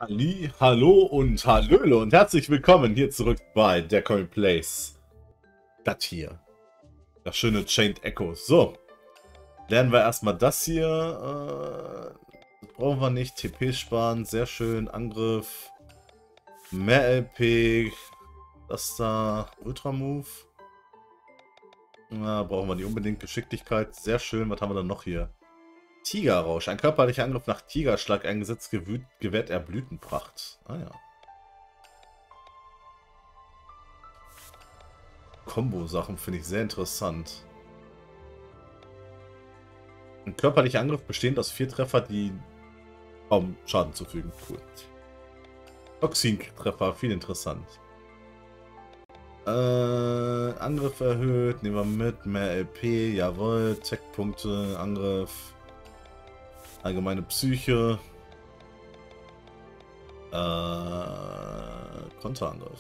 Ali, hallo und hallöle und herzlich willkommen hier zurück bei der Coin Place. Das hier. Das schöne Chained Echo. So. Lernen wir erstmal das hier. Das brauchen wir nicht. TP sparen. Sehr schön. Angriff. Mehr LP. Das da. Ultra Move. Na, brauchen wir nicht unbedingt. Geschicklichkeit. Sehr schön. Was haben wir dann noch hier? Tigerrausch. Ein körperlicher Angriff nach Tigerschlag eingesetzt gewährt er Blütenpracht. Ah ja. Kombo-Sachen finde ich sehr interessant. Ein körperlicher Angriff bestehend aus 4 Treffer, die kaum Schaden zufügen. Cool. Toxin-Treffer, viel interessant. Angriff erhöht, nehmen wir mit. Mehr LP, jawohl. Tech-Punkte, Angriff. Allgemeine Psyche. Konterangriff.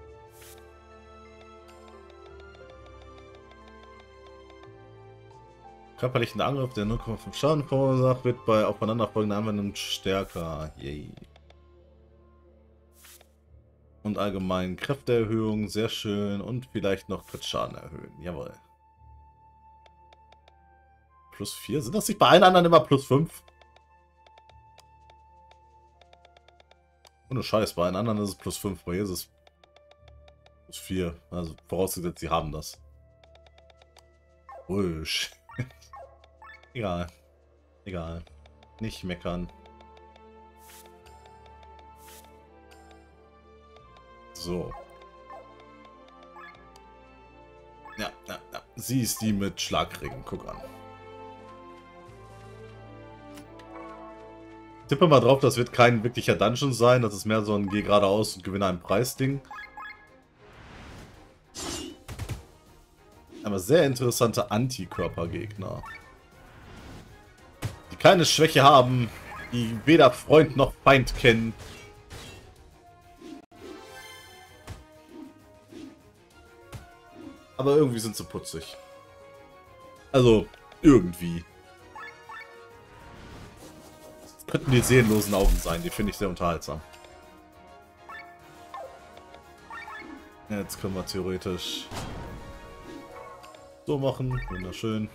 Körperlichen Angriff, der 0,5 Schaden verursacht, wird bei aufeinanderfolgenden Anwendungen stärker. Yay. Und allgemein Kräfteerhöhung, sehr schön. Und vielleicht noch Crit-Schaden erhöhen. Jawohl. Plus 4. Sind das nicht bei allen anderen immer plus 5? Ohne Scheiß, bei allen anderen ist es plus 5. Bei hier ist es plus 4. Also vorausgesetzt, sie haben das. Wusch. Egal. Egal. Nicht meckern. So. Ja. Sie ist die mit Schlagringen. Guck an. Tippe mal drauf, das wird kein wirklicher Dungeon sein. Das ist mehr so ein Geh geradeaus und gewinne einen Preis-Ding. Aber sehr interessante Antikörpergegner. Die keine Schwäche haben, die weder Freund noch Feind kennen. Aber irgendwie sind sie putzig. Also, irgendwie. Das könnten die seelenlosen Augen sein, die finde ich sehr unterhaltsam. Jetzt können wir theoretisch so machen. Wunderschön.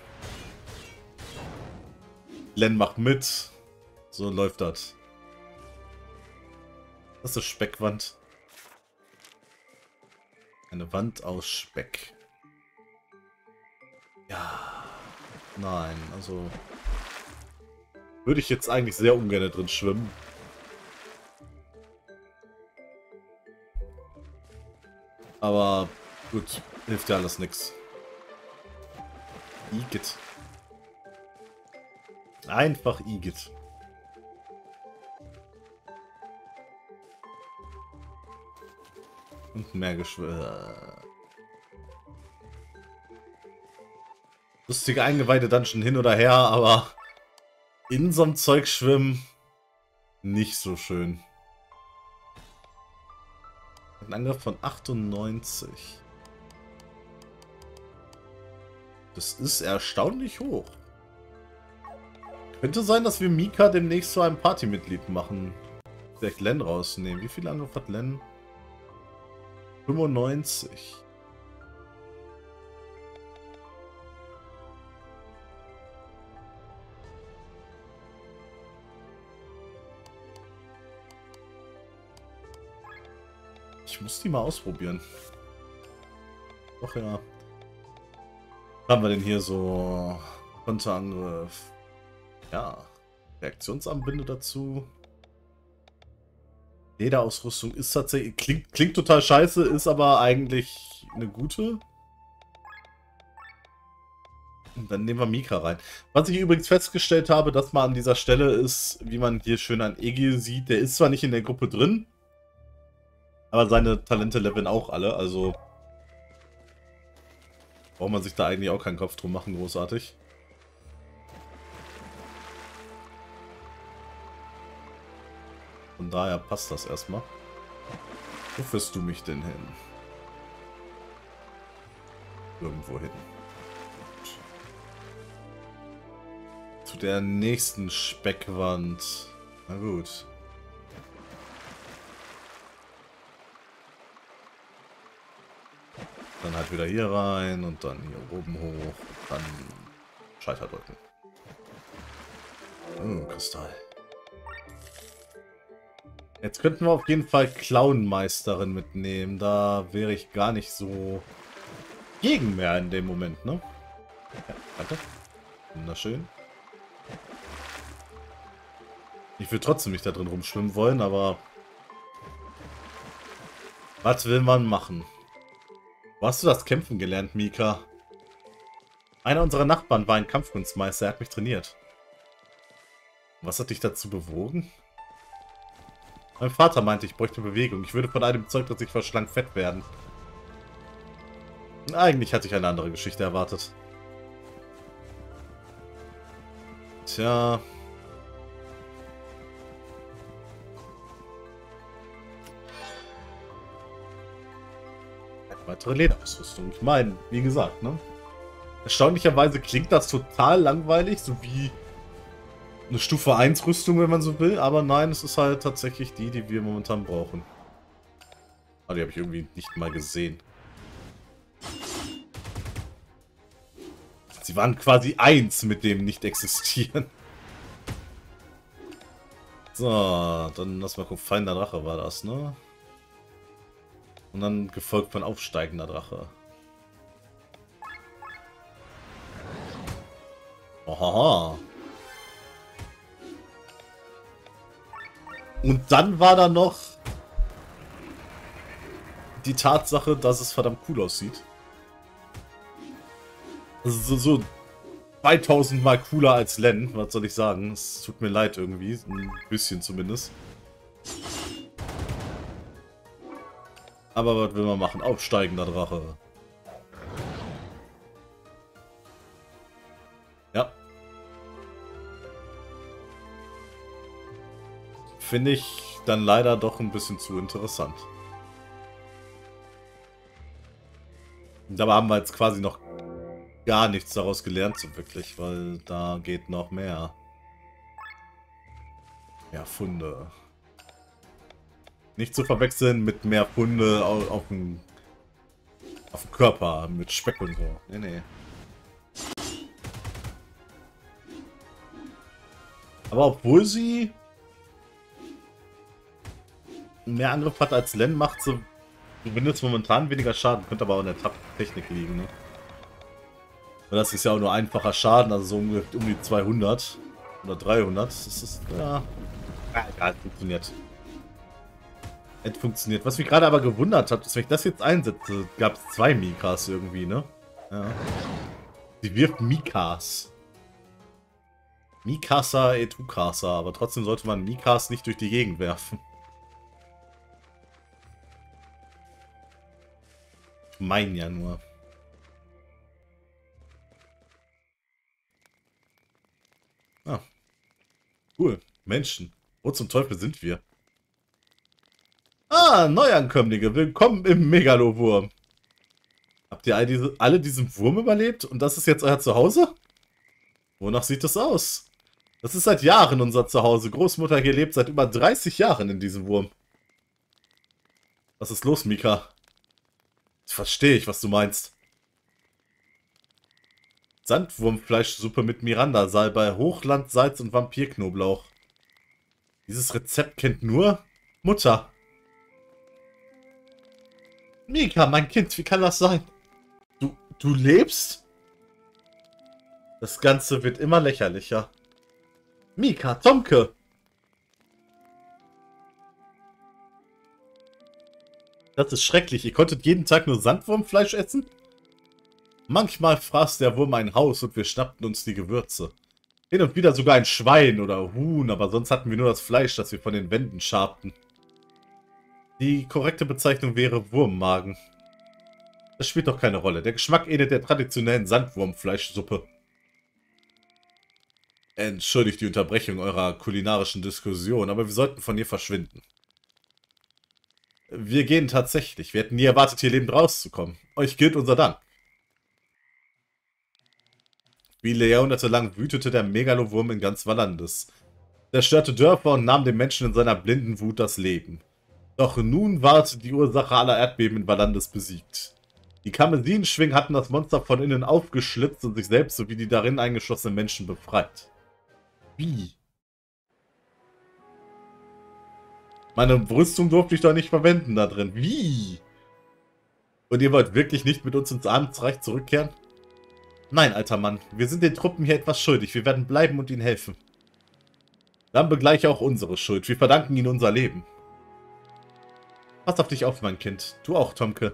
Len macht mit. So läuft das. Das ist eine Speckwand. Eine Wand aus Speck. Ja. Nein, also würde ich jetzt eigentlich sehr ungern drin schwimmen. Aber gut, hilft ja alles nix. Igitt. Einfach Igitt. Und mehr Geschwür. Lustige eingeweihte Dungeon hin oder her, aber in so einem Zeug schwimmen nicht so schön. Ein Angriff von 98. Das ist erstaunlich hoch. Könnte sein, dass wir Mika demnächst zu einem Partymitglied machen. Vielleicht Len rausnehmen. Wie viel Angriff hat Len? 95. Ich muss die mal ausprobieren. Doch ja. Was haben wir denn hier so? Konterangriff. Ja. Reaktionsanbinde dazu. Lederausrüstung ist tatsächlich. Klingt total scheiße, ist aber eigentlich eine gute. Und dann nehmen wir Mika rein. Was ich übrigens festgestellt habe, dass man an dieser Stelle ist, wie man hier schön an Egil sieht, der ist zwar nicht in der Gruppe drin, aber seine Talente leveln auch alle, also braucht man sich da eigentlich auch keinen Kopf drum machen, großartig. Von daher passt das erstmal. Wo führst du mich denn hin? Irgendwo hin. Zu der nächsten Speckwand. Na gut. Dann halt wieder hier rein und dann hier oben hoch. Dann Schalter drücken. Oh, Kristall. Jetzt könnten wir auf jeden Fall Clownmeisterin mitnehmen. Da wäre ich gar nicht so gegen mehr in dem Moment, ne? Ja, warte. Wunderschön. Ich würde trotzdem nicht da drin rumschwimmen wollen, aber... Was will man machen? Wo hast du das Kämpfen gelernt, Mika? Einer unserer Nachbarn war ein Kampfkunstmeister, er hat mich trainiert. Was hat dich dazu bewogen? Mein Vater meinte, ich bräuchte Bewegung. Ich würde von einem Zeug, das sich verschlang, fett werden. Eigentlich hatte ich eine andere Geschichte erwartet. Tja. Eine weitere Lederausrüstung. Ich meine, wie gesagt, ne? Erstaunlicherweise klingt das total langweilig, so wie eine Stufe 1 Rüstung, wenn man so will. Aber nein, es ist halt tatsächlich die, die wir momentan brauchen. Ah, die habe ich irgendwie nicht mal gesehen. Sie waren quasi eins mit dem Nicht-Existieren. So, dann lass mal gucken. Fallender Drache war das, ne? Und dann gefolgt von aufsteigender Drache. Ohaha. Und dann war da noch die Tatsache, dass es verdammt cool aussieht. Also so 2000 Mal cooler als Len, was soll ich sagen? Es tut mir leid irgendwie, ein bisschen zumindest. Aber was will man machen? Aufsteigender Drache. Ja. Finde ich dann leider doch ein bisschen zu interessant. Und dabei haben wir jetzt quasi noch gar nichts daraus gelernt, so wirklich, weil da geht noch mehr. Ja, Funde. Nicht zu verwechseln mit mehr Funde auf dem Körper, mit Speck und so. Nee, nee. Aber obwohl sie mehr Angriff hat als Len, macht sie zumindest momentan weniger Schaden. Könnte aber auch in der Technik liegen, ne? Weil das ist ja auch nur einfacher Schaden, also so um die 200 oder 300. Das ist, ja... Ja, funktioniert. Es funktioniert. Was mich gerade aber gewundert hat, ist, wenn ich das jetzt einsetze, gab es 2 Mikas irgendwie, ne? Ja. Sie wirft Mikas. Mikasa, Etukasa, aber trotzdem sollte man Mikas nicht durch die Gegend werfen. Ich meine ja nur. Ah. Cool. Menschen. Wo zum Teufel sind wir? Ah, Neuankömmlinge. Willkommen im Megalowurm. Habt ihr alle diesen Wurm überlebt? Und das ist jetzt euer Zuhause? Wonach sieht das aus? Das ist seit Jahren unser Zuhause. Großmutter hier lebt seit über 30 Jahren in diesem Wurm. Was ist los, Mika? Jetzt verstehe ich, was du meinst. Sandwurmfleischsuppe mit Miranda-Salbei, Hochlandsalz und Vampirknoblauch. Dieses Rezept kennt nur Mutter. Mika, mein Kind, wie kann das sein? Du lebst? Das Ganze wird immer lächerlicher. Mika, Tomke! Das ist schrecklich. Ihr konntet jeden Tag nur Sandwurmfleisch essen? Manchmal fraß der Wurm ein Haus und wir schnappten uns die Gewürze. Hin und wieder sogar ein Schwein oder Huhn, aber sonst hatten wir nur das Fleisch, das wir von den Wänden schabten. Die korrekte Bezeichnung wäre Wurmmagen. Das spielt doch keine Rolle. Der Geschmack ähnelt der traditionellen Sandwurmfleischsuppe. Entschuldigt die Unterbrechung eurer kulinarischen Diskussion, aber wir sollten von hier verschwinden. Wir gehen tatsächlich. Wir hätten nie erwartet, hier lebend rauszukommen. Euch gilt unser Dank. Viele Jahrhunderte lang wütete der Megalowurm in ganz Valandes. Zerstörte Dörfer und nahm den Menschen in seiner blinden Wut das Leben. Doch nun ward die Ursache aller Erdbeben in Valandes besiegt. Die Karmesinschwingen hatten das Monster von innen aufgeschlitzt und sich selbst sowie die darin eingeschlossenen Menschen befreit. Wie? Meine Rüstung durfte ich doch nicht verwenden da drin. Wie? Und ihr wollt wirklich nicht mit uns ins Abendreich zurückkehren? Nein, alter Mann. Wir sind den Truppen hier etwas schuldig. Wir werden bleiben und ihnen helfen. Dann begleiche auch unsere Schuld. Wir verdanken ihnen unser Leben. Pass auf dich auf, mein Kind. Du auch, Tomke.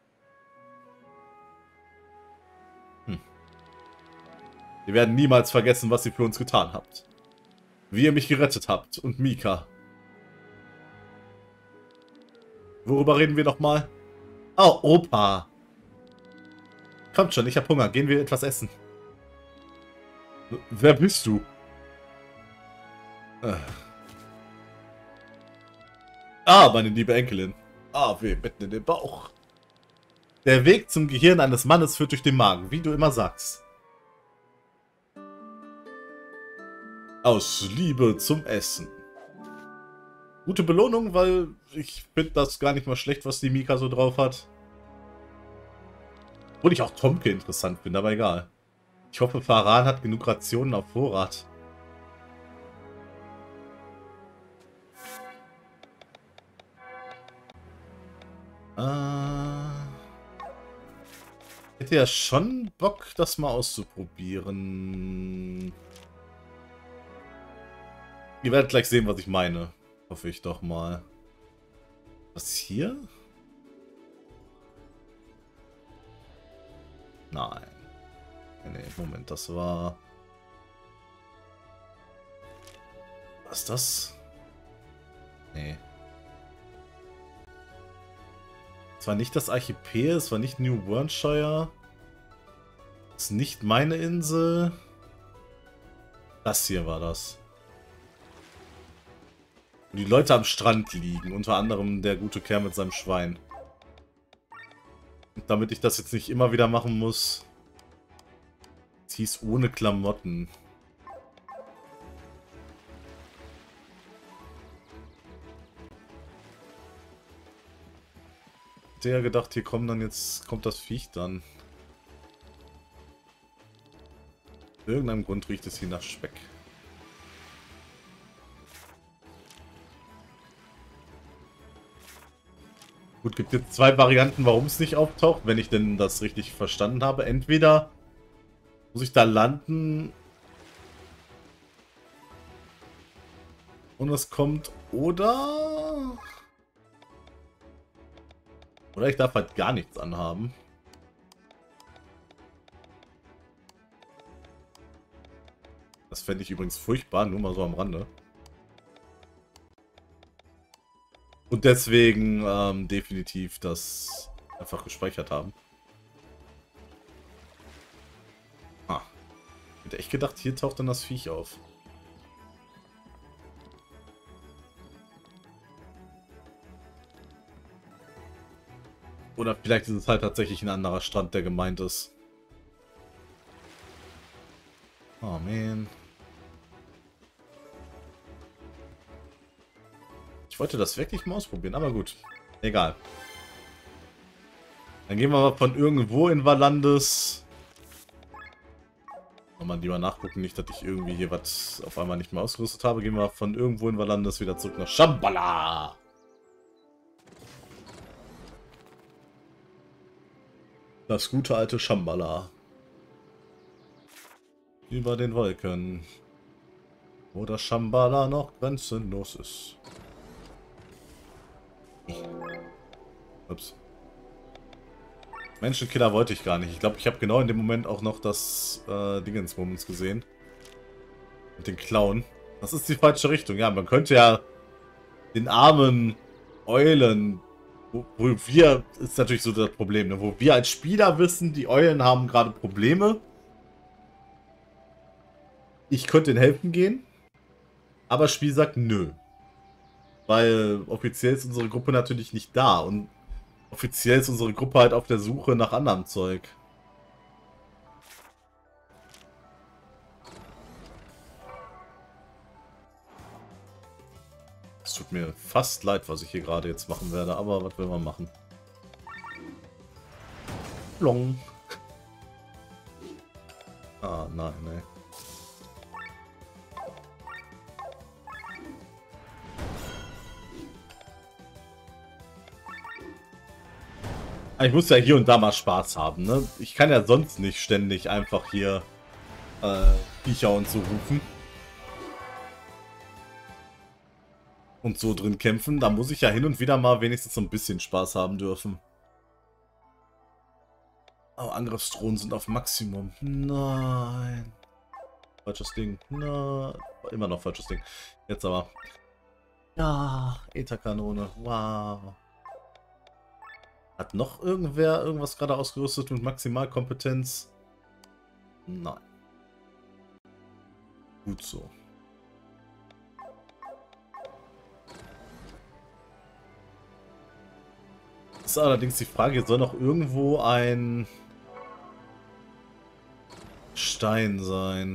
Wir werden niemals vergessen, was ihr für uns getan habt. Wie ihr mich gerettet habt. Und Mika. Worüber reden wir nochmal? Oh, Opa. Kommt schon, ich hab Hunger. Gehen wir etwas essen. Wer bist du? Ah, meine liebe Enkelin. Ah, wir mitten in den Bauch. Der Weg zum Gehirn eines Mannes führt durch den Magen, wie du immer sagst. Aus Liebe zum Essen. Gute Belohnung, weil ich finde das gar nicht mal schlecht, was die Mika so drauf hat. Obwohl ich auch Tomke interessant finde, aber egal. Ich hoffe, Faran hat genug Rationen auf Vorrat. Ich hätte ja schon Bock, das mal auszuprobieren. Ihr werdet gleich sehen, was ich meine. Hoffe ich doch mal. Was hier? Nein. Nee, Moment, das war... Was ist das? Nee. Es war nicht das Archipel, es war nicht New Wernshire. Es ist nicht meine Insel. Das hier war das. Wo die Leute am Strand liegen. Unter anderem der gute Kerl mit seinem Schwein. Und damit ich das jetzt nicht immer wieder machen muss. Es hieß ohne Klamotten. Ich hätte ja gedacht, hier kommt das Viech dann. Aus irgendeinem Grund riecht es hier nach Speck. Gut, gibt jetzt zwei Varianten, warum es nicht auftaucht, wenn ich denn das richtig verstanden habe. Entweder muss ich da landen und es kommt, oder ich darf halt gar nichts anhaben. Das fände ich übrigens furchtbar, nur mal so am Rande. Und deswegen definitiv das einfach gespeichert haben. Ah. Ich hätte echt gedacht, hier taucht dann das Viech auf. Oder vielleicht ist es halt tatsächlich ein anderer Strand, der gemeint ist. Oh man. Ich wollte das wirklich mal ausprobieren, aber gut. Egal. Dann gehen wir mal von irgendwo in Valandes. Nochmal lieber nachgucken, nicht, dass ich irgendwie hier was auf einmal nicht mehr ausgerüstet habe. Gehen wir von irgendwo in Valandes wieder zurück nach Shambhala. Das gute alte Shambhala. Über den Wolken. Wo das Shambhala noch grenzenlos ist. Ups. Menschenkiller wollte ich gar nicht. Ich glaube, ich habe genau in dem Moment auch noch das Dingensbummens gesehen. Mit den Klauen. Das ist die falsche Richtung. Ja, man könnte ja den armen Eulen, wo wir, ist natürlich so das Problem, ne? Wo wir als Spieler wissen, die Eulen haben gerade Probleme. Ich könnte ihnen helfen gehen. Aber das Spiel sagt nö. Weil offiziell ist unsere Gruppe natürlich nicht da. Und offiziell ist unsere Gruppe halt auf der Suche nach anderem Zeug. Es tut mir fast leid, was ich hier gerade jetzt machen werde, aber was will man machen? Long. Ah, nein, ne. Ich muss ja hier und da mal Spaß haben, ne? Ich kann ja sonst nicht ständig einfach hier Viecher und so rufen. Und so drin kämpfen. Da muss ich ja hin und wieder mal wenigstens so ein bisschen Spaß haben dürfen. Oh, Angriffsdrohnen sind auf Maximum. Nein. Falsches Ding. Na, immer noch falsches Ding. Jetzt aber. Ja, Etherkanone. Wow. Hat noch irgendwer irgendwas gerade ausgerüstet mit Maximalkompetenz? Nein. Gut so. Ist allerdings die Frage, soll noch irgendwo ein Stein sein?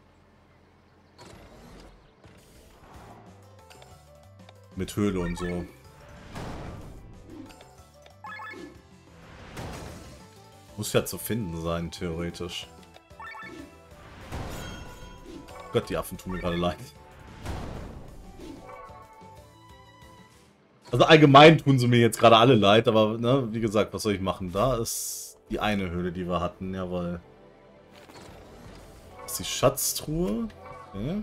Mit Höhle und so. Muss ja zu finden sein, theoretisch. Gott, die Affen tun mir gerade leid. Also allgemein tun sie mir jetzt gerade alle leid, aber ne, wie gesagt, was soll ich machen? Da ist die eine Höhle, die wir hatten, jawohl. Das ist die Schatztruhe. Okay.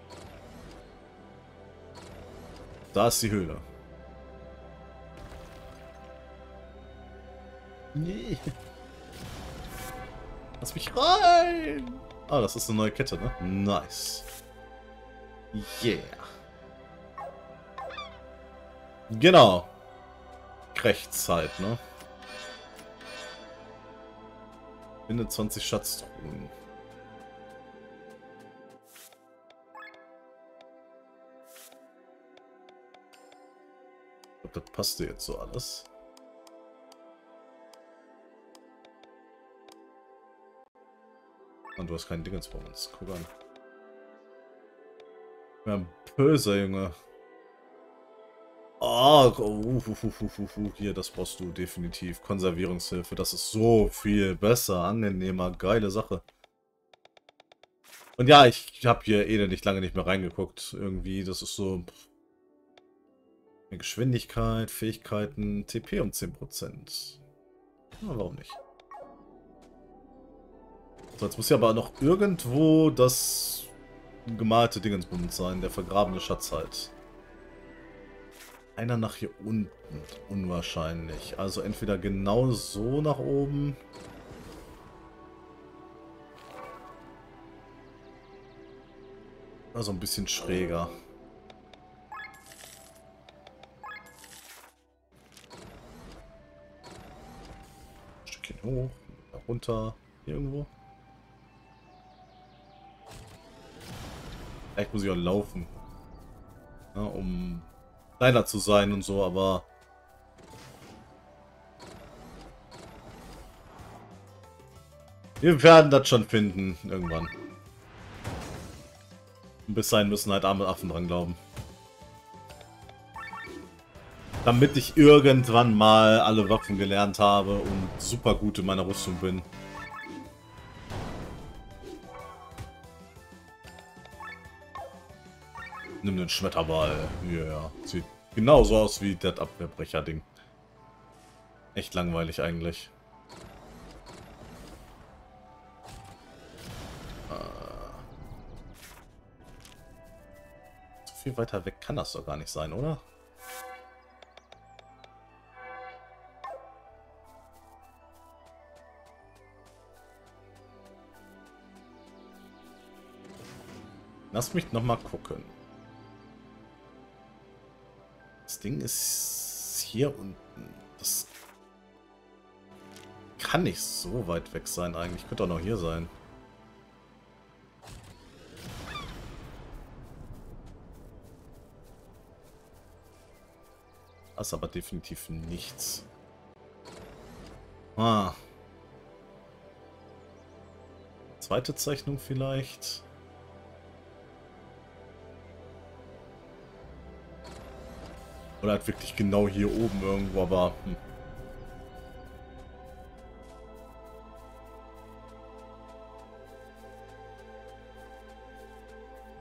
Da ist die Höhle. Nee. Lass mich rein! Ah, das ist eine neue Kette, ne? Nice. Yeah. Genau. Rechtszeit, ne? Finde 20 Schatztruhen. Ich glaube, das passte jetzt so alles. Und du hast keinen Dingensbums. Guck an. Ja, böse, Junge. Oh, hier, das brauchst du definitiv. Konservierungshilfe, das ist so viel besser, angenehmer, geile Sache. Und ja, ich habe hier nicht lange nicht mehr reingeguckt. Irgendwie, das ist so... Geschwindigkeit, Fähigkeiten, TP um 10%. Na, warum nicht? So, jetzt muss ja aber noch irgendwo das gemalte Dingensbund sein, der vergrabene Schatz halt. Einer nach hier unten, unwahrscheinlich. Also entweder genau so nach oben. Also ein bisschen schräger. Ein Stückchen hoch, runter, hier irgendwo. Vielleicht muss ich auch laufen. Ja, um kleiner zu sein und so, aber... Wir werden das schon finden, irgendwann. Und bis dahin müssen halt arme Affen dran glauben. Damit ich irgendwann mal alle Waffen gelernt habe und super gut in meiner Rüstung bin. Nimm den Schmetterball. Ja, yeah. Sieht genauso aus wie das Abwehrbrecher-Ding. Echt langweilig eigentlich. So viel weiter weg kann das doch gar nicht sein, oder? Lass mich noch mal gucken. Das Ding ist hier unten. Das kann nicht so weit weg sein eigentlich. Könnte auch noch hier sein. Das ist aber definitiv nichts. Ah. Zweite Zeichnung vielleicht. Oder halt wirklich genau hier oben irgendwo, aber...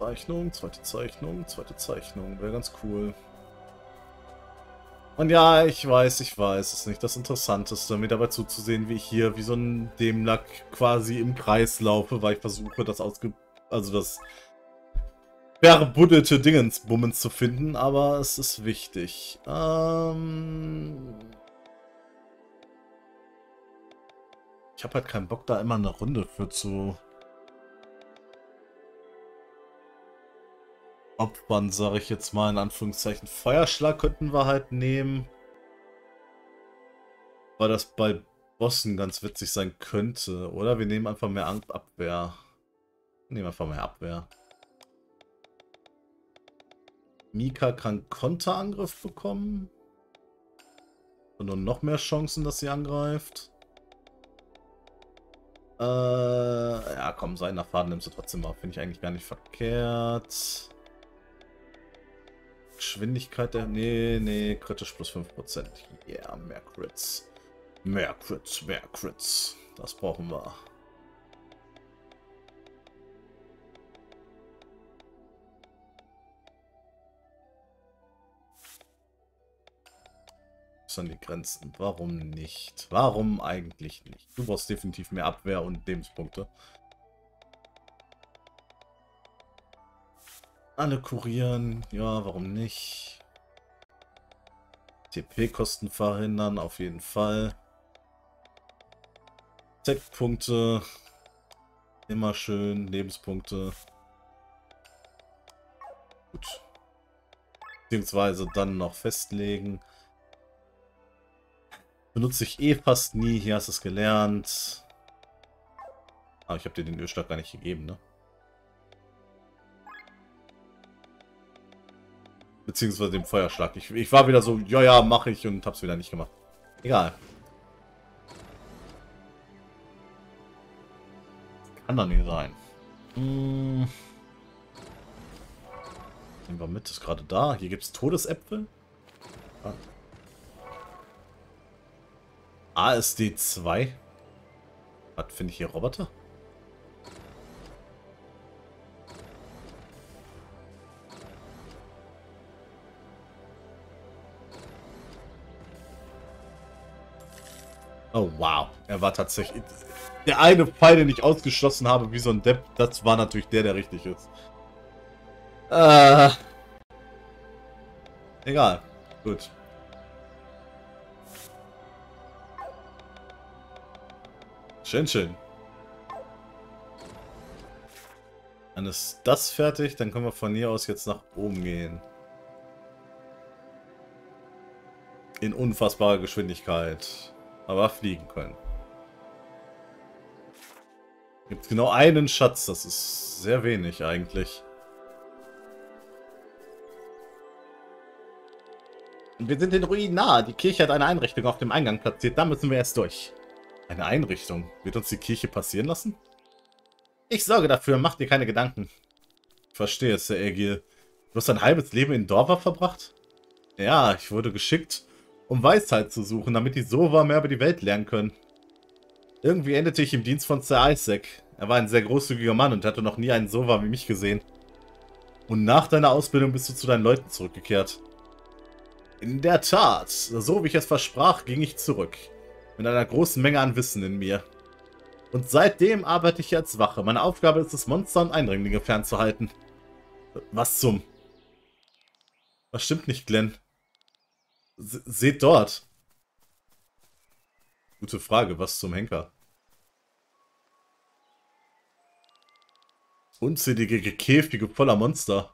Zeichnung, zweite Zeichnung, zweite Zeichnung. Wäre ganz cool. Und ja, ich weiß, es ist nicht das Interessanteste, mir dabei zuzusehen, wie ich hier wie so ein Dämlack quasi im Kreis laufe, weil ich versuche, das das verbuddelte Dingensbummens zu finden, aber es ist wichtig. Ich habe halt keinen Bock, da immer eine Runde für zu opfern, sage ich jetzt mal in Anführungszeichen. Feuerschlag könnten wir halt nehmen, weil das bei Bossen ganz witzig sein könnte. Oder wir nehmen einfach mehr Abwehr. Wir nehmen einfach mehr Abwehr. Mika kann Konterangriff bekommen. Und noch mehr Chancen, dass sie angreift. Ja, komm, seiner Faden nimmst du trotzdem mal. Finde ich eigentlich gar nicht verkehrt. Geschwindigkeit der... Nee, kritisch plus 5%. Ja, yeah, mehr Crits. Mehr Crits, mehr Crits. Das brauchen wir. Was sind die Grenzen? Warum nicht? Warum eigentlich nicht? Du brauchst definitiv mehr Abwehr und Lebenspunkte. Alle kurieren. Ja, warum nicht? TP-Kosten verhindern, auf jeden Fall. Tech-Punkte. Immer schön. Lebenspunkte. Gut. Beziehungsweise dann noch festlegen. Benutze ich eh fast nie. Hier hast du es gelernt. Aber ich habe dir den Ölschlag gar nicht gegeben, ne? Beziehungsweise dem Feuerschlag. Ich war wieder so, ja, mache ich und hab's wieder nicht gemacht. Egal. Kann doch nicht sein. Nehmen wir mit, ist gerade da. Hier gibt es Todesäpfel. ASD 2. Was finde ich hier? Roboter? Oh, wow. Er war tatsächlich... Der eine Pfeil, den ich ausgeschlossen habe, wie so ein Depp, das war natürlich der richtig ist. Egal. Gut. Schön. Dann ist das fertig, dann können wir von hier aus jetzt nach oben gehen. In unfassbarer Geschwindigkeit. Aber fliegen können. Gibt genau einen Schatz, das ist sehr wenig eigentlich. Wir sind den Ruinen nahe. Die Kirche hat eine Einrichtung auf dem Eingang platziert. Da müssen wir erst durch. Eine Einrichtung? Wird uns die Kirche passieren lassen? Ich sorge dafür, mach dir keine Gedanken. Ich verstehe es, Herr Egil. Du hast ein halbes Leben in Dorva verbracht? Ja, ich wurde geschickt, um Weisheit zu suchen, damit die Sova mehr über die Welt lernen können. Irgendwie endete ich im Dienst von Sir Isaac. Er war ein sehr großzügiger Mann und hatte noch nie einen Sova wie mich gesehen. Und nach deiner Ausbildung bist du zu deinen Leuten zurückgekehrt. In der Tat, so wie ich es versprach, ging ich zurück. Mit einer großen Menge an Wissen in mir. Und seitdem arbeite ich als Wache. Meine Aufgabe ist es, Monster und Eindringlinge fernzuhalten. Was zum... Was stimmt nicht, Glenn? Seht dort. Gute Frage, was zum Henker? Unzählige Käfige voller Monster.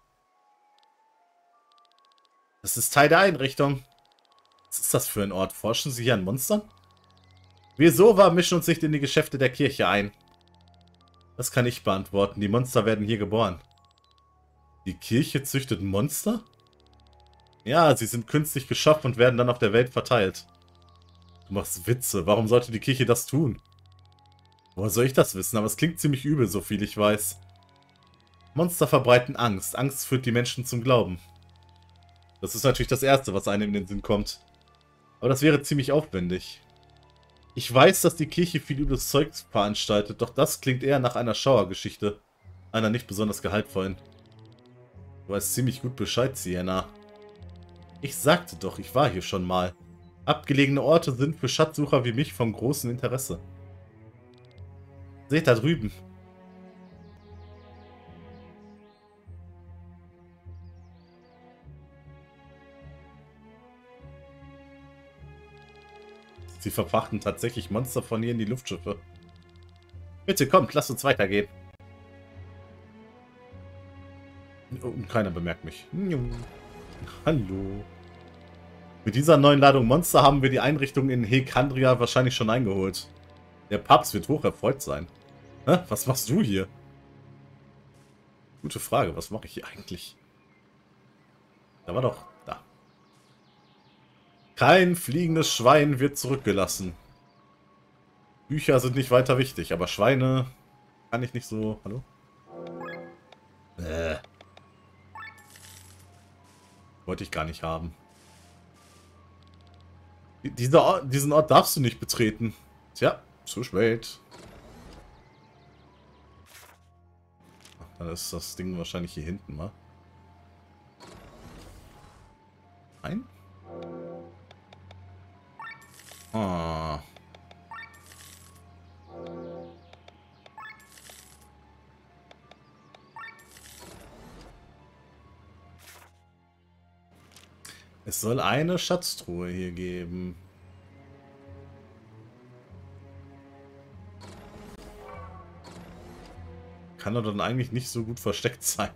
Das ist Teil der Einrichtung. Was ist das für ein Ort? Forschen Sie hier an Monstern? Wir Sova mischen uns nicht in die Geschäfte der Kirche ein. Das kann ich beantworten. Die Monster werden hier geboren. Die Kirche züchtet Monster? Ja, sie sind künstlich geschaffen und werden dann auf der Welt verteilt. Du machst Witze. Warum sollte die Kirche das tun? Woher soll ich das wissen? Aber es klingt ziemlich übel, so viel ich weiß. Monster verbreiten Angst. Angst führt die Menschen zum Glauben. Das ist natürlich das Erste, was einem in den Sinn kommt. Aber das wäre ziemlich aufwendig. Ich weiß, dass die Kirche viel übles Zeug veranstaltet, doch das klingt eher nach einer Schauergeschichte. Einer nicht besonders gehaltvollen. Du weißt ziemlich gut Bescheid, Sienna. Ich sagte doch, ich war hier schon mal. Abgelegene Orte sind für Schatzsucher wie mich von großem Interesse. Seht da drüben. Sie verfrachten tatsächlich Monster von hier in die Luftschiffe. Bitte kommt, lasst uns weitergehen. Und keiner bemerkt mich. Hallo. Mit dieser neuen Ladung Monster haben wir die Einrichtung in Hekandria wahrscheinlich schon eingeholt. Der Papst wird hoch erfreut sein. Hä? Was machst du hier? Gute Frage, was mache ich hier eigentlich? Da war doch... Da. Kein fliegendes Schwein wird zurückgelassen. Bücher sind nicht weiter wichtig, aber Schweine kann ich nicht so... Hallo? Wollte ich gar nicht haben. Diesen Ort darfst du nicht betreten. Tja, zu spät. Dann ist das Ding wahrscheinlich hier hinten, wa? Nein? Ah. Es soll eine Schatztruhe hier geben. Kann er dann eigentlich nicht so gut versteckt sein.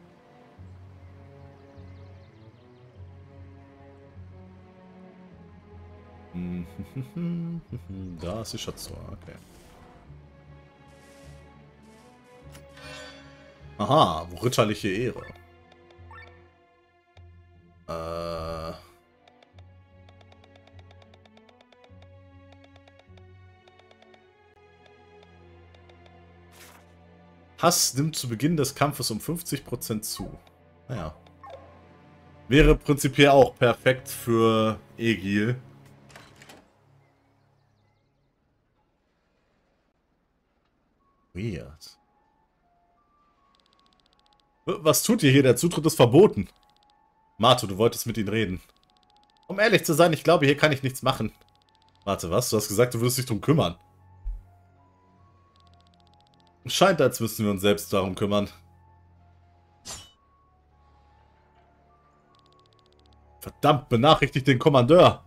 Da ist die Schatztruhe, okay. Aha, ritterliche Ehre. Hass nimmt zu Beginn des Kampfes um 50% zu. Naja. Wäre prinzipiell auch perfekt für Egil. Weird. Was tut ihr hier? Der Zutritt ist verboten. Marto, du wolltest mit ihnen reden. Um ehrlich zu sein, ich glaube, hier kann ich nichts machen. Warte, was? Du hast gesagt, du würdest dich drum kümmern. Scheint, als müssten wir uns selbst darum kümmern. Verdammt, benachrichtigt den Kommandeur.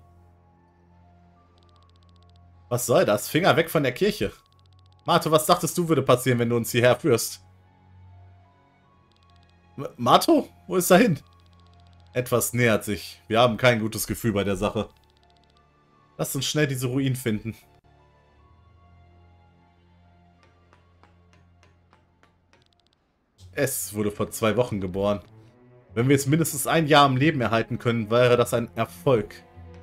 Was soll das? Finger weg von der Kirche. Marto, was dachtest du, würde passieren, wenn du uns hierher führst? Marto? Wo ist er hin? Etwas nähert sich. Wir haben kein gutes Gefühl bei der Sache. Lass uns schnell diese Ruinen finden. Es wurde vor 2 Wochen geboren. Wenn wir es mindestens 1 Jahr am Leben erhalten können, wäre das ein Erfolg.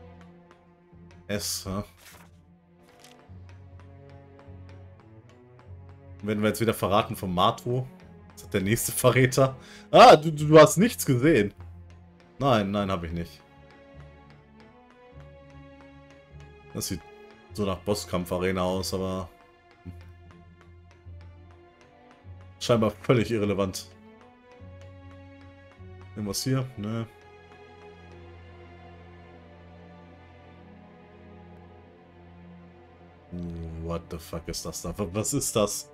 Werden wir jetzt wieder verraten von Marto? Das ist der nächste Verräter. Ah, du hast nichts gesehen. Nein, habe ich nicht. Das sieht so nach Bosskampf-Arena aus, aber... scheinbar völlig irrelevant. Irgendwas hier? Ne. What the fuck ist das da? Was ist das?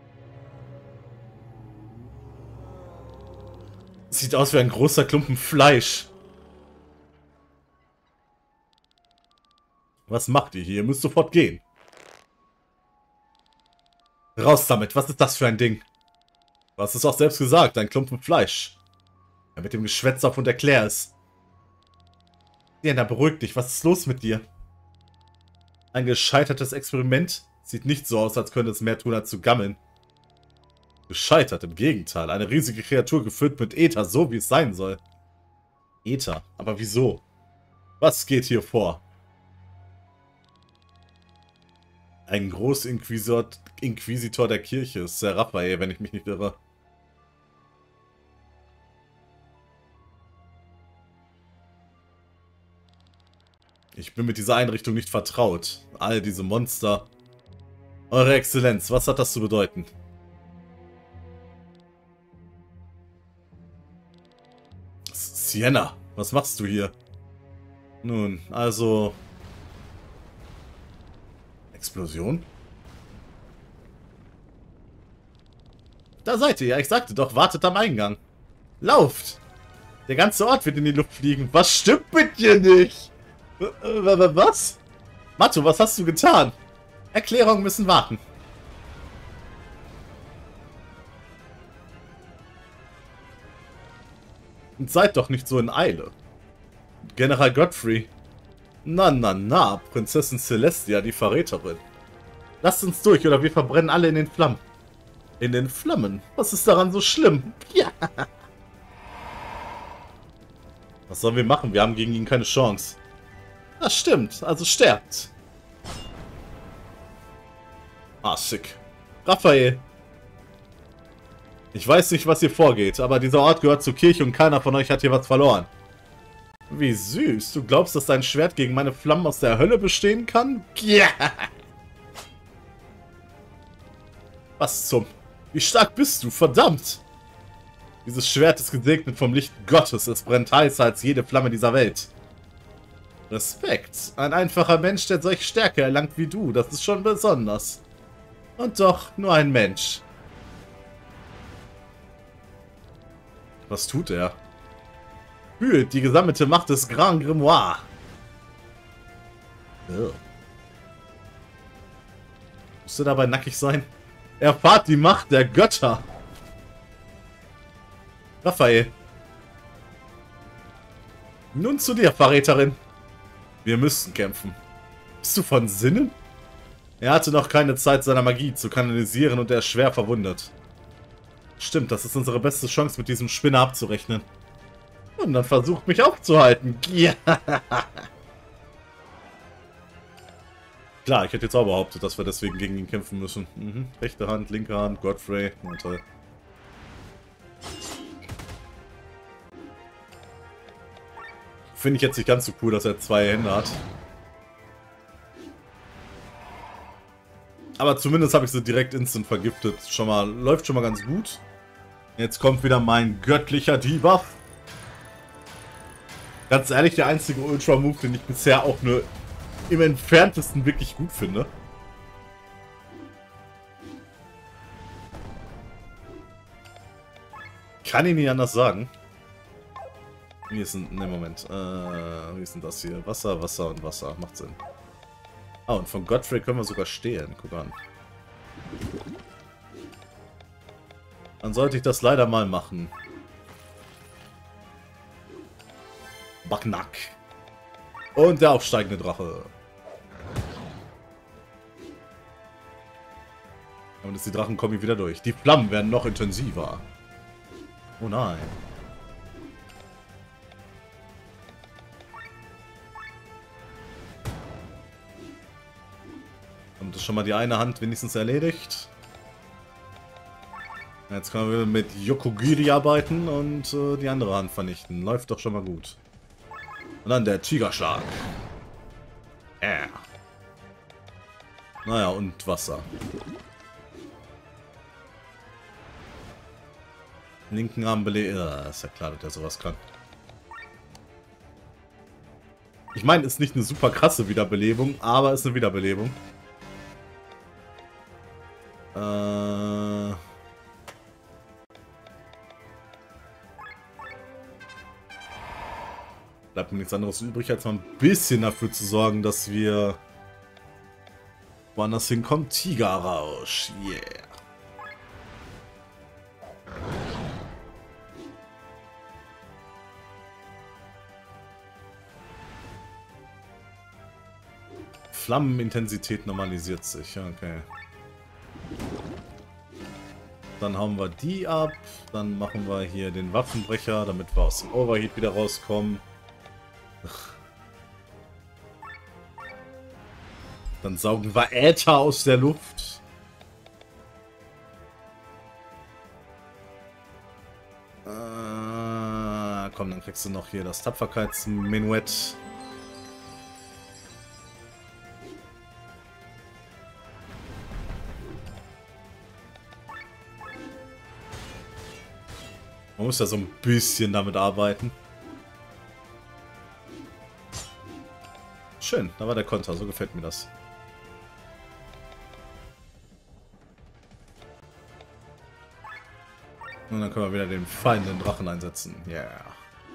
Sieht aus wie ein großer Klumpen Fleisch. Was macht ihr hier? Ihr müsst sofort gehen. Raus damit. Was ist das für ein Ding? Du hast es auch selbst gesagt. Ein Klumpen Fleisch. Ja, mit dem Geschwätz auf und erklär es. Diana, beruhig dich. Was ist los mit dir? Ein gescheitertes Experiment? Sieht nicht so aus, als könnte es mehr tun, als zu gammeln. Gescheitert, im Gegenteil. Eine riesige Kreatur gefüllt mit Äther, so wie es sein soll. Äther? Aber wieso? Was geht hier vor? Ein Großinquisitor der Kirche ist Raphael, wenn ich mich nicht irre. Ich bin mit dieser Einrichtung nicht vertraut. All diese Monster. Eure Exzellenz, was hat das zu bedeuten? Sienna, was machst du hier? Nun, also... Explosion? Da seid ihr ja, ich sagte doch, wartet am Eingang. Lauft! Der ganze Ort wird in die Luft fliegen. Was stimmt mit dir nicht? Was? Matto, was hast du getan? Erklärungen müssen warten. Und seid doch nicht so in Eile. General Godfrey. Na, Prinzessin Celestia, die Verräterin. Lasst uns durch, oder wir verbrennen alle in den Flammen. In den Flammen? Was ist daran so schlimm? Ja. Was sollen wir machen? Wir haben gegen ihn keine Chance. Das stimmt, also sterbt. Ah, schick. Raphael. Ich weiß nicht, was hier vorgeht, aber dieser Ort gehört zur Kirche und keiner von euch hat hier was verloren. Wie süß. Du glaubst, dass dein Schwert gegen meine Flammen aus der Hölle bestehen kann? Ja. Was zum... Wie stark bist du? Verdammt! Dieses Schwert ist gesegnet vom Licht Gottes. Es brennt heißer als jede Flamme dieser Welt. Respekt. Ein einfacher Mensch, der solch Stärke erlangt wie du. Das ist schon besonders. Und doch nur ein Mensch. Was tut er? Fühlt die gesammelte Macht des Grand Grimoire. Musst du dabei nackig sein? Erfahrt die Macht der Götter. Raphael. Nun zu dir, Verräterin. Wir müssen kämpfen. Bist du von Sinnen? Er hatte noch keine Zeit, seine Magie zu kanalisieren und er ist schwer verwundet. Stimmt, das ist unsere beste Chance, mit diesem Spinner abzurechnen. Und dann versucht mich aufzuhalten. Ja. Klar, ich hätte jetzt auch behauptet, dass wir deswegen gegen ihn kämpfen müssen. Mhm. Rechte Hand, linke Hand, Godfrey. Na toll. Finde ich jetzt nicht ganz so cool, dass er 2 Hände hat. Aber zumindest habe ich sie direkt instant vergiftet. Schon mal, läuft schon mal ganz gut. Jetzt kommt wieder mein göttlicher Debuff. Ganz ehrlich, der einzige Ultra-Move, den ich bisher auch nur im Entferntesten wirklich gut finde. Kann ich nicht anders sagen. Wie ist denn... Ne, Moment. Wie ist denn das hier? Wasser, Wasser und Wasser. Macht Sinn. Ah, und von Godfrey können wir sogar stehlen. Guck an. Dann sollte ich das leider mal machen. Backnack. Und der aufsteigende Drache. Und jetzt die Drachen kommen wieder durch. Die Flammen werden noch intensiver. Oh nein. Und das ist schon mal die eine Hand wenigstens erledigt. Jetzt können wir mit Yokogiri arbeiten und die andere Hand vernichten. Läuft doch schon mal gut. Und dann der Tigerschlag. Naja, und Wasser. Linken Arm belegt. Ist ja klar, dass der sowas kann. Ich meine, ist nicht eine super krasse Wiederbelebung, aber ist eine Wiederbelebung. Bleibt mir nichts anderes übrig, als mal ein bisschen dafür zu sorgen, dass wir woanders hinkommen. Tigerrausch, yeah. Flammenintensität normalisiert sich, okay. Dann hauen wir die ab, dann machen wir hier den Waffenbrecher, damit wir aus dem Overheat wieder rauskommen. Dann saugen wir Äther aus der Luft. Komm, dann kriegst du noch hier das Tapferkeitsmenuett. Man muss ja so ein bisschen damit arbeiten. Schön, da war der Konter. So gefällt mir das. Und dann können wir wieder den feinen Drachen einsetzen. Ja. Yeah.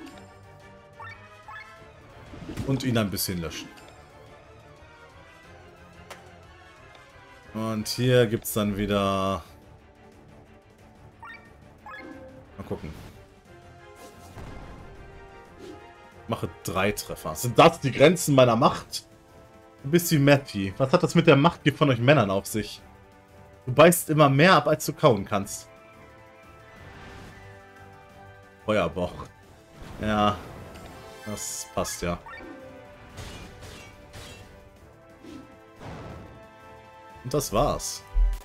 Und ihn ein bisschen löschen. Und hier gibt es dann wieder... Mal gucken. Mache 3 Treffer. Sind das die Grenzen meiner Macht? Du bist wie Matty. Was hat das mit der Machtgift von euch Männern auf sich? Du beißt immer mehr ab, als du kauen kannst. Feuerbauch. Ja, das passt ja. Und das war's.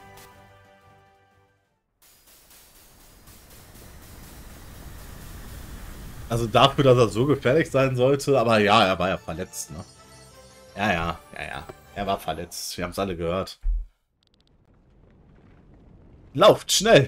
Also dafür, dass er so gefährlich sein sollte, aber ja, er war ja verletzt, ne? Ja. Er war verletzt. Wir haben es alle gehört. Lauft schnell!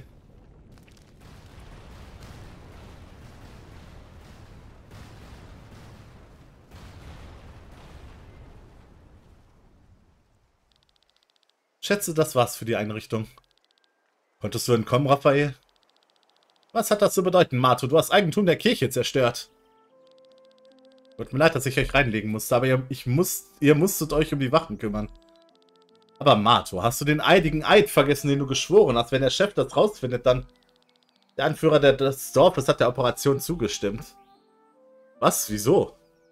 Schätze, das war's für die Einrichtung. Konntest du entkommen, Raphael? Was hat das zu bedeuten, Mato? Du hast Eigentum der Kirche zerstört. Tut mir leid, dass ich euch reinlegen musste, aber ihr musstet euch um die Wachen kümmern. Aber Mato, hast du den eidigen Eid vergessen, den du geschworen hast? Wenn der Chef das rausfindet, dann... Der Anführer des Dorfes hat der Operation zugestimmt. Was? Wieso?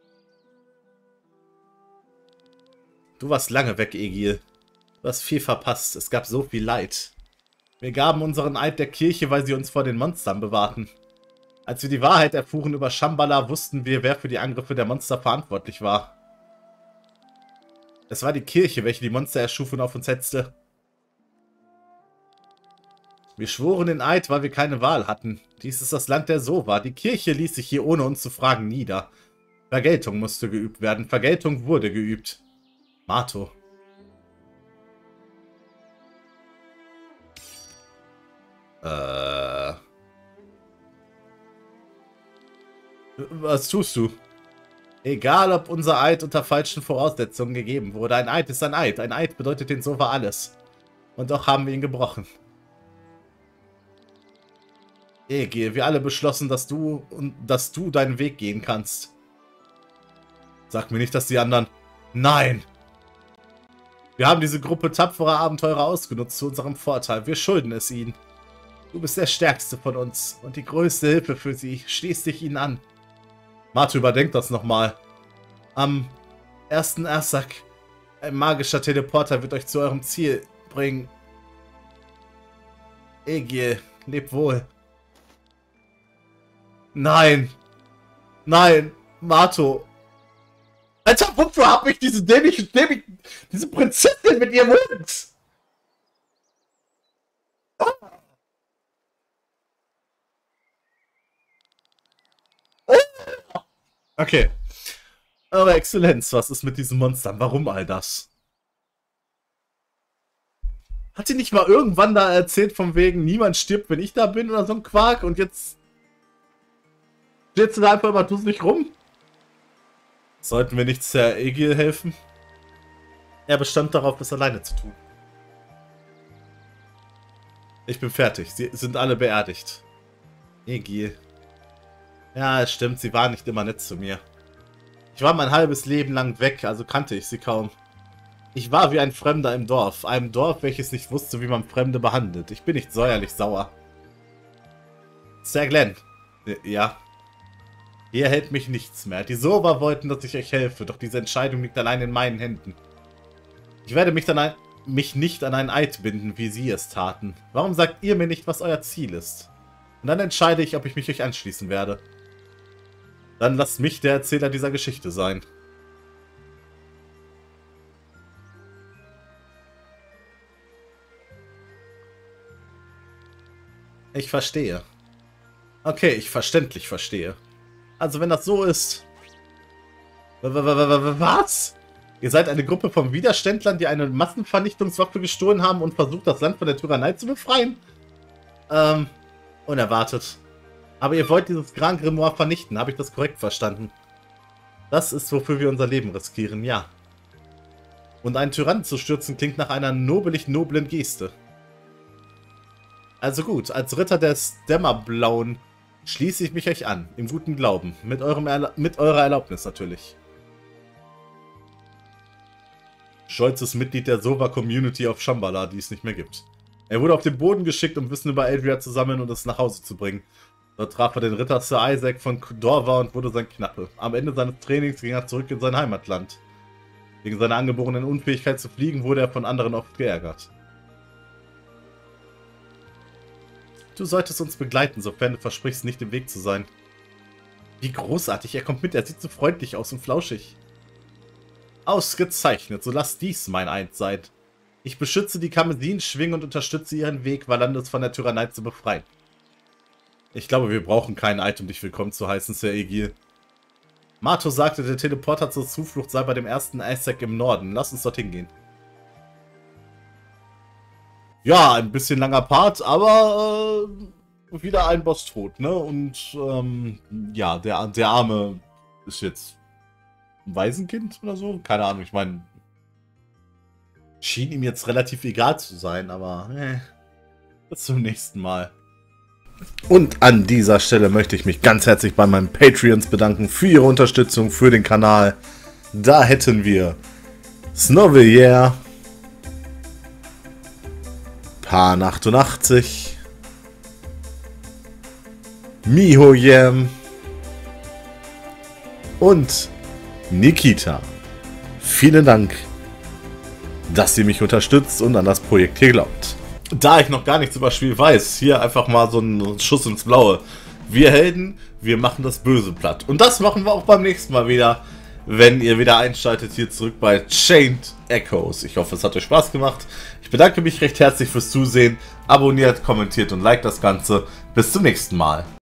Du warst lange weg, Egil. Du hast viel verpasst. Es gab so viel Leid. Wir gaben unseren Eid der Kirche, weil sie uns vor den Monstern bewahrten. Als wir die Wahrheit erfuhren über Shambhala, wussten wir, wer für die Angriffe der Monster verantwortlich war. Es war die Kirche, welche die Monster erschuf und auf uns hetzte. Wir schworen den Eid, weil wir keine Wahl hatten. Dies ist das Land der Sova. Die Kirche ließ sich hier ohne uns zu fragen nieder. Vergeltung musste geübt werden. Vergeltung wurde geübt. Mato. Was tust du? Egal, ob unser Eid unter falschen Voraussetzungen gegeben wurde. Ein Eid ist ein Eid. Ein Eid bedeutet den Sova alles. Und doch haben wir ihn gebrochen. Egil, wir alle beschlossen, dass du deinen Weg gehen kannst. Sag mir nicht, dass die anderen... Nein! Wir haben diese Gruppe tapferer Abenteurer ausgenutzt zu unserem Vorteil. Wir schulden es ihnen. Du bist der Stärkste von uns und die größte Hilfe für sie. Schließ dich ihnen an. Mato, überdenkt das nochmal. Am 1. Ersak, ein magischer Teleporter wird euch zu eurem Ziel bringen. Egil, leb wohl. Nein. Nein, Mato. Alter, wofür hab ich diese diese Prinzessin mit ihrem Hund? Okay. Eure Exzellenz, was ist mit diesen Monstern? Warum all das? Hat die nicht mal irgendwann da erzählt, von wegen, niemand stirbt, wenn ich da bin oder so ein Quark? Und jetzt steht du da einfach mal dusselig rum? Sollten wir nicht Sir Egil helfen? Er bestand darauf, es alleine zu tun. Ich bin fertig. Sie sind alle beerdigt. Egil. Ja, es stimmt, sie war nicht immer nett zu mir. Ich war mein halbes Leben lang weg, also kannte ich sie kaum. Ich war wie ein Fremder im Dorf. Einem Dorf, welches nicht wusste, wie man Fremde behandelt. Ich bin nicht säuerlich sauer. Sir Glenn. Ja. Hier hält mich nichts mehr. Die Sova wollten, dass ich euch helfe, doch diese Entscheidung liegt allein in meinen Händen. Ich werde mich nicht an einen Eid binden, wie sie es taten. Warum sagt ihr mir nicht, was euer Ziel ist? Und dann entscheide ich, ob ich mich euch anschließen werde. Dann lasst mich der Erzähler dieser Geschichte sein. Ich verstehe. Okay, ich verständlich verstehe. Also wenn das so ist... Was? Ihr seid eine Gruppe von Widerständlern, die eine Massenvernichtungswaffe gestohlen haben und versucht, das Land von der Tyrannei zu befreien? Unerwartet. Aber ihr wollt dieses Grand Grimoire vernichten, habe ich das korrekt verstanden? Das ist, wofür wir unser Leben riskieren, ja. Und einen Tyrannen zu stürzen klingt nach einer noblen Geste. Also gut, als Ritter des Dämmerblauen schließe ich mich euch an, im guten Glauben. Mit eurer Erlaubnis natürlich. Scholz ist Mitglied der Sova-Community auf Shambhala, die es nicht mehr gibt. Er wurde auf den Boden geschickt, um Wissen über Adria zu sammeln und es nach Hause zu bringen. Dort traf er den Ritter Sir Isaac von Dorva und wurde sein Knappe. Am Ende seines Trainings ging er zurück in sein Heimatland. Wegen seiner angeborenen Unfähigkeit zu fliegen, wurde er von anderen oft geärgert. Du solltest uns begleiten, sofern du versprichst, nicht im Weg zu sein. Wie großartig, er kommt mit, er sieht so freundlich aus und flauschig. Ausgezeichnet, so lass dies mein Eid sein. Ich beschütze die Karmesin-Schwingen und unterstütze ihren Weg, Valandos von der Tyrannei zu befreien. Ich glaube, wir brauchen keinen Eid, um dich willkommen zu heißen, Sir Egil. Mato sagte, der Teleporter zur Zuflucht sei bei dem ersten Isaac im Norden. Lass uns dorthin gehen. Ja, ein bisschen langer Part, aber wieder ein Boss tot, ne? Und ja, der Arme ist jetzt ein Waisenkind oder so? Keine Ahnung, ich meine, schien ihm jetzt relativ egal zu sein, aber bis zum nächsten Mal. Und an dieser Stelle möchte ich mich ganz herzlich bei meinen Patreons bedanken für ihre Unterstützung für den Kanal. Da hätten wir Snovillier, Pan88, Mihoyam und Nikita. Vielen Dank, dass ihr mich unterstützt und an das Projekt hier glaubt. Da ich noch gar nichts über das Spiel weiß, hier einfach mal so ein Schuss ins Blaue. Wir Helden, wir machen das Böse platt. Und das machen wir auch beim nächsten Mal wieder, wenn ihr wieder einschaltet hier zurück bei Chained Echoes. Ich hoffe, es hat euch Spaß gemacht. Ich bedanke mich recht herzlich fürs Zusehen. Abonniert, kommentiert und liked das Ganze. Bis zum nächsten Mal.